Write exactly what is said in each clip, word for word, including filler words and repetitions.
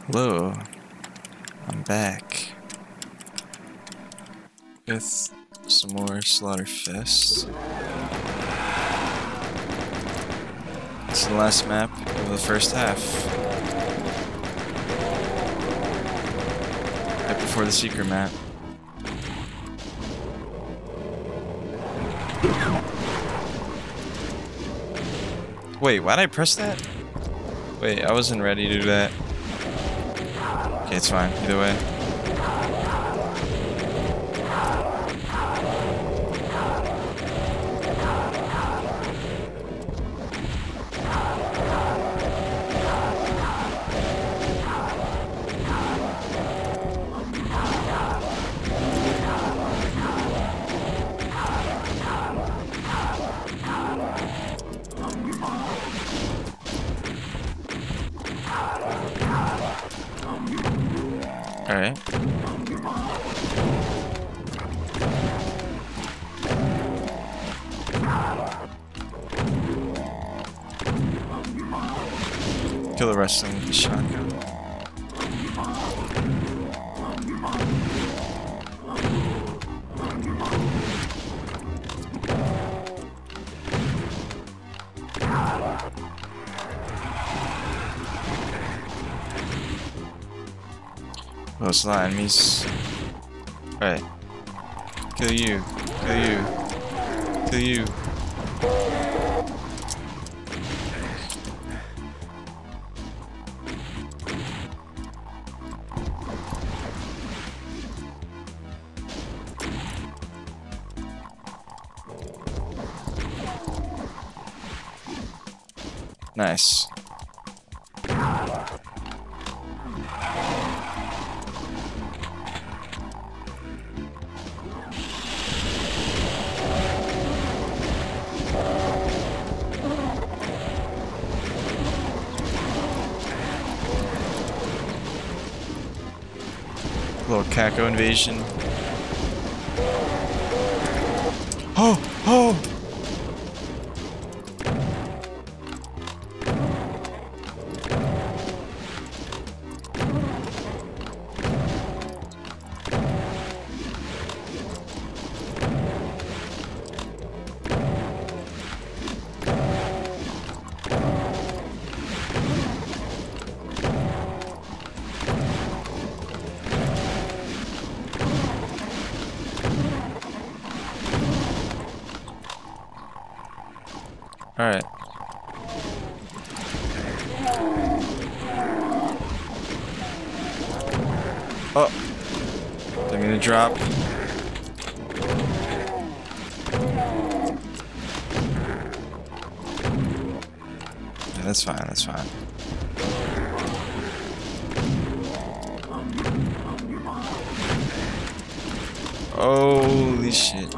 Hello, I'm back with some more Slaughterfest. It's the last map of the first half. Right before the secret map. Wait, why'd I press that? Wait, I wasn't ready to do that. Okay, it's fine, either way. Alright. Kill the rest of them with the shotgun. Oh, it's not enemies. Alright. Kill you. Kill you. Kill you. Nice. Little Kako invasion. Oh! Oh! Alright. Oh! Didn't mean to drop. Yeah, that's fine, that's fine. Holy shit.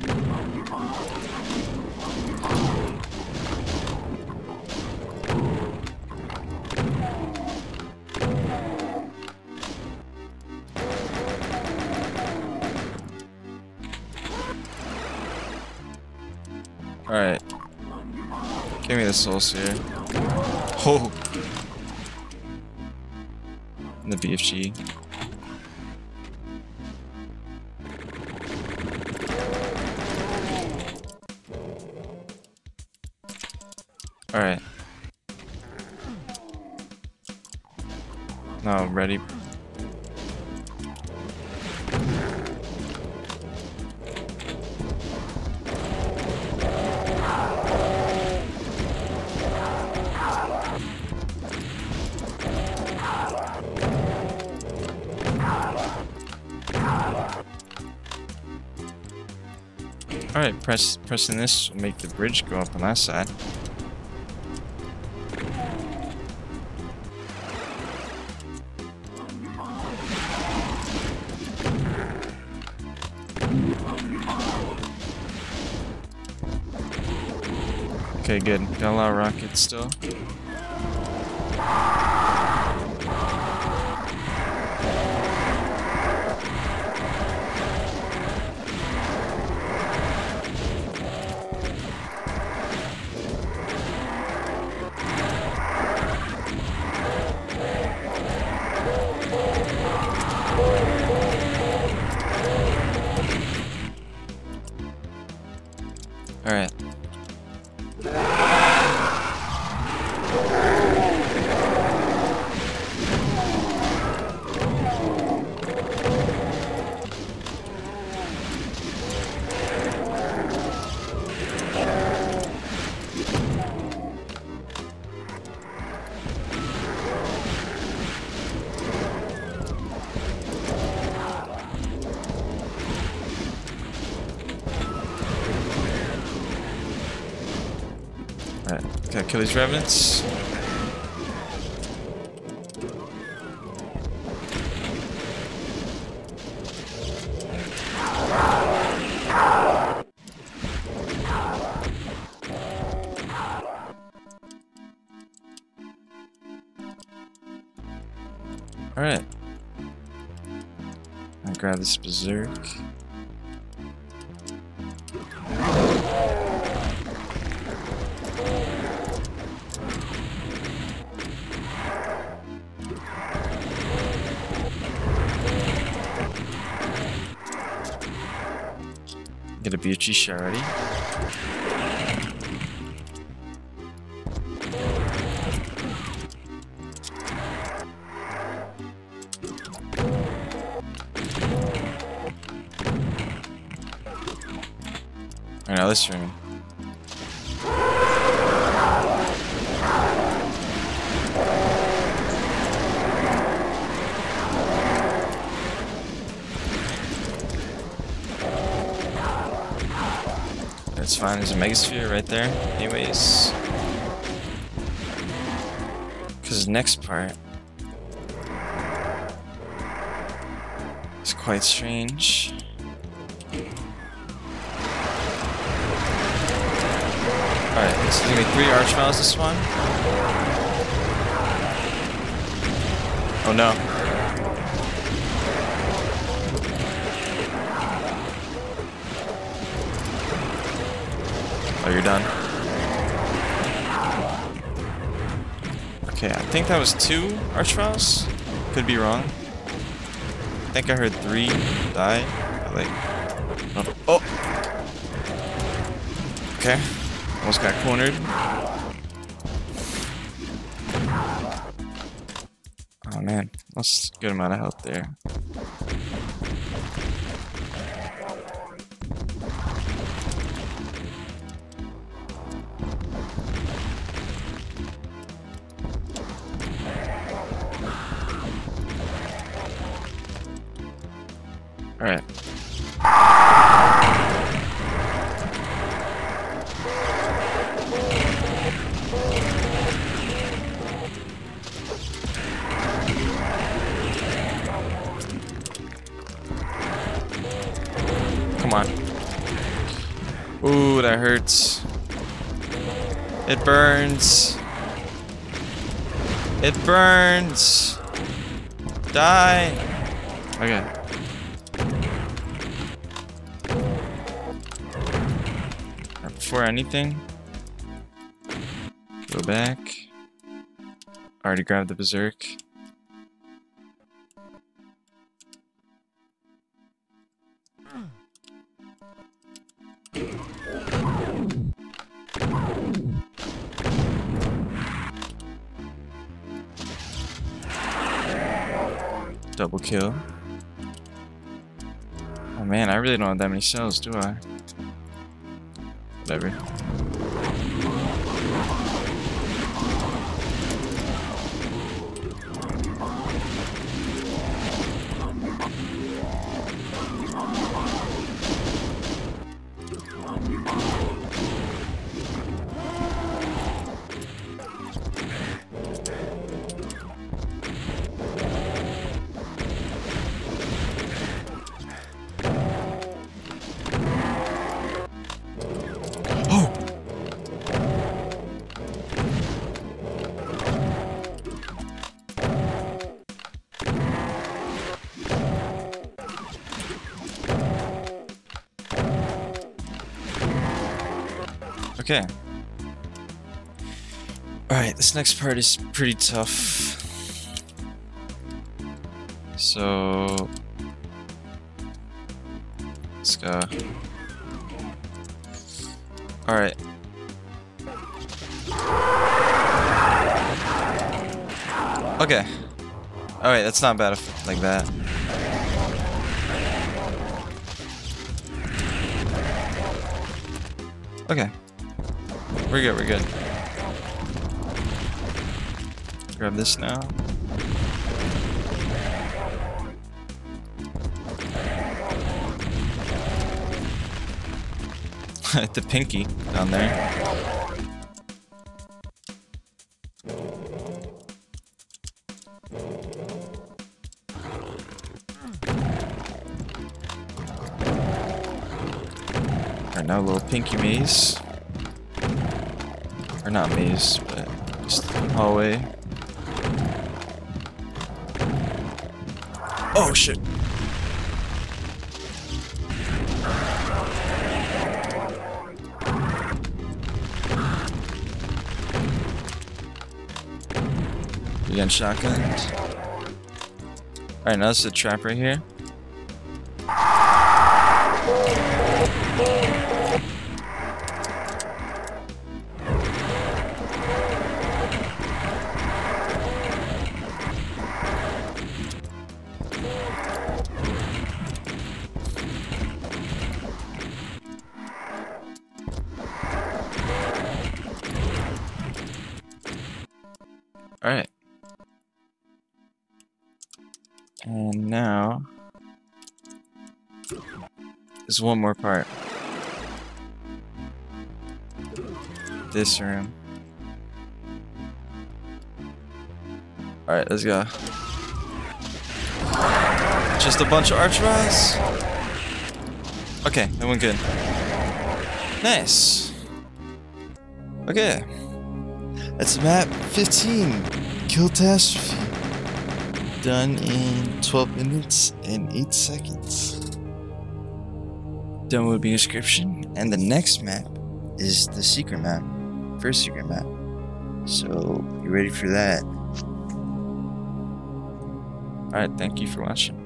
Alright. Give me the soul sphere. Oh! And the B F G. Alright. Now I'm ready. Alright, press pressing this will make the bridge go up on that side. Okay, good. Got a lot of rockets still. kill these revenants. Alright. I grab this berserk. Get a Bucci shot ready. Alright, now this room. That's fine, there's a Megasphere right there. Anyways. Because the next part is quite strange. Alright, this is gonna be three Archviles this one. Oh no. Oh, you're done. Okay, I think that was two Archviles. Could be wrong. I think I heard three die. Like, oh. Okay. Almost got cornered. Oh man, that's a good amount of health there. All right. Come on. Ooh, that hurts. It burns. It burns. Die. Okay. Before anything, go back. Already grabbed the berserk. Double kill. Oh man, I really don't have that many cells, do I? Whatever. Okay. Alright, this next part is pretty tough. So... let's go. Alright. Okay. Alright, that's not bad if, like that. Okay. We're good, we're good. Grab this now. The pinky down there. Alright, now a little pinky maze. Or not maze, but just hallway. Oh shit! We got shotguns. Alright, now this is a trap right here. Alright. And now there's one more part. This room. Alright, let's go. Just a bunch of archers. Okay, that went good. Nice. Okay. That's map fifteen. Killtastrophe. Done in twelve minutes and eight seconds. Done will be a description. And the next map is the secret map. First secret map. So, you ready for that? Alright, thank you for watching.